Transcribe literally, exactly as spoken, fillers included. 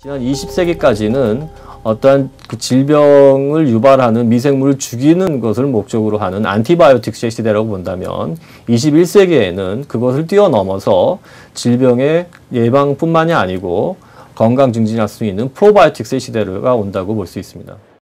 지난 이십 세기까지는 어떠한 그 질병을 유발하는 미생물을 죽이는 것을 목적으로 하는 안티바이오틱스의 시대라고 본다면 이십일 세기에는 그것을 뛰어넘어서 질병의 예방뿐만이 아니고 건강 증진할 수 있는 프로바이오틱스의 시대가 온다고 볼 수 있습니다.